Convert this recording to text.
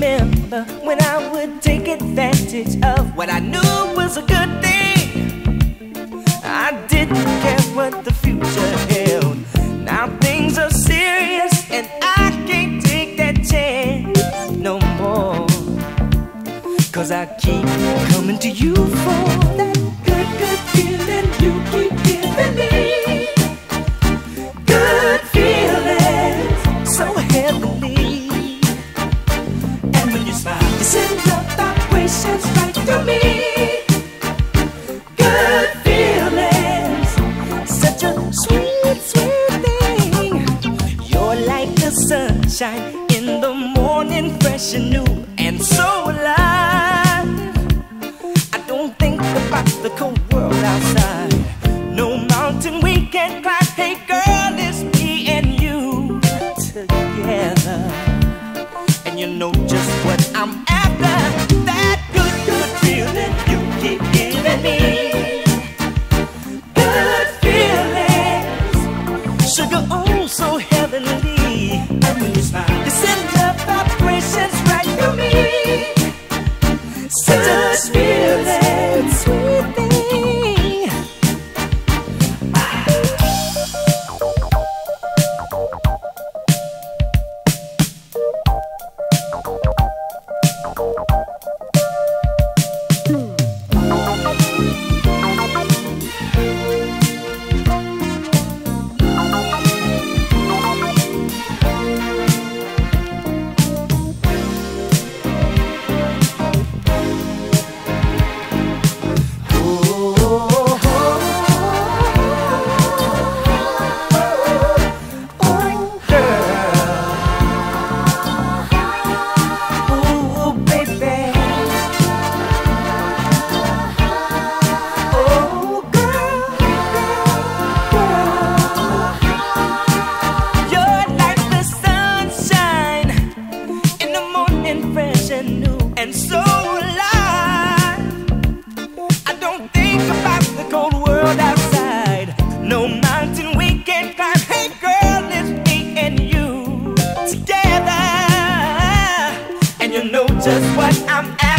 remember when I would take advantage of what I knew was a good thing. I didn't care what the future held. Now things are serious and I can't take that chance no more. 'Cause I keep coming to you for that good, good feeling you keep giving me. Good feelings, so heavenly. And when you smile, you send the vibrations right through me. Good feelings, such a sweet, sweet thing. You're like the sunshine in the morning, fresh and new and so alive. I don't think about the cold world outside. No mountain we can climb. Hey girl, it's me and you together. And you know just what I'm after. That good, good feeling you keep giving me. Good feelings, sugar, oh so heavenly. And when you smile, you send the vibrations right through me. Such a feeling, sweet thing. And so alive. I don't think about the cold world outside. No mountain we can climb. Hey girl, it's me and you together. And you know just what I'm after.